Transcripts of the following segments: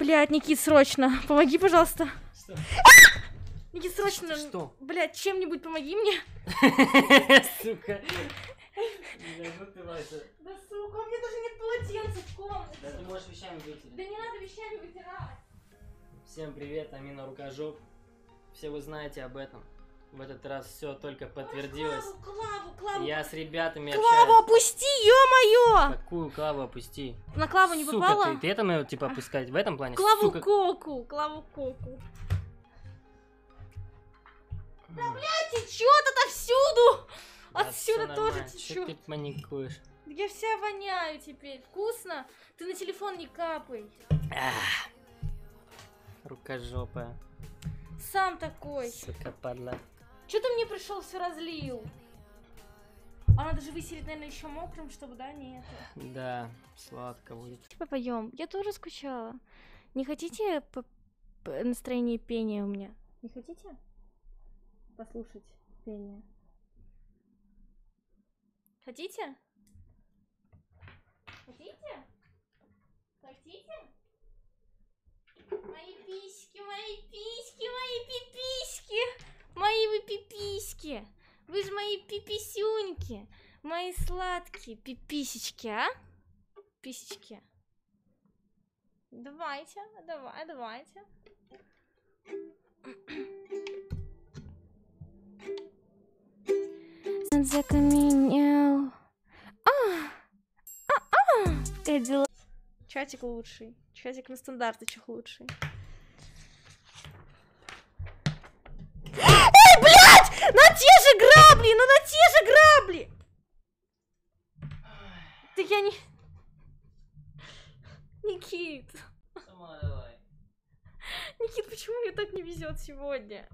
Блядь, Никит, срочно. Помоги, пожалуйста. Что? Никит, срочно. Что? Блядь, чем-нибудь помоги мне. Сука. Бля, ну ты, Вася. Да сука, у меня даже нет полотенца в комнате. Да ты можешь вещами вытереть. Да не надо вещами вытирать. Всем привет, Амина Рукожоп. Все вы знаете об этом. В этот раз все только подтвердилось. Клаву. Я с ребятами Клаву, общаюсь. опусти, ё-моё! Какую Клаву опусти? На Клаву не Сука, попала? ты это мы типа опускать в этом плане? Клаву Сука. Коку. Да, блядь, течет отовсюду! Да, Отсюда всё тоже нормально. Чё течет. ты паникуешь? Я вся воняю теперь. Вкусно? Ты на телефон не капай. Ах. Рукожопая. Сам такой. Сука, падла. Чё ты мне пришел, все разлил? А надо же выселить, наверное, еще мокрым, чтобы, да, нет. Да, сладко будет. Попоем. Я тоже скучала. Не хотите настроение пения у меня? Не хотите послушать пение? Хотите? Хотите? Мои письки, мои письки, мои пиписьки! Мои вы пиписьки! Вы же мои пиписюньки! Мои сладкие пиписечки, а? Писечки. Давайте. Закаменел. Как дела? Чатик лучший. Чатик на стандарточек лучший. Эй, блядь! На те же грабли! Ну на те же грабли! Да я не... Никит. Сама давай. Никит, почему мне так не везет сегодня?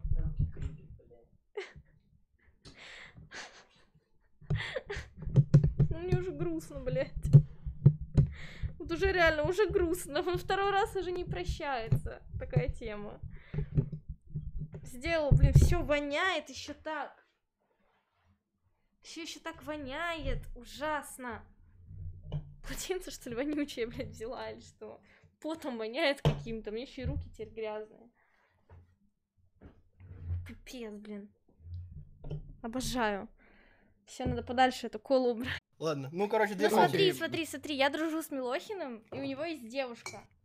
Ну, мне уже грустно, блядь. Вот уже реально, уже грустно. Он второй раз уже не прощается. Такая тема. Сделал, блин, все воняет еще так. Все еще так воняет. Ужасно. Полотенце, что ли, вонючее, блядь, взяла или что? Потом воняет каким-то. Мне еще и руки теперь грязные. Пипец, блин. Обожаю. Все, надо подальше эту колу убрать. Ладно, ну короче, две Ну фотки. смотри, я дружу с Милохиным, и у него есть девушка.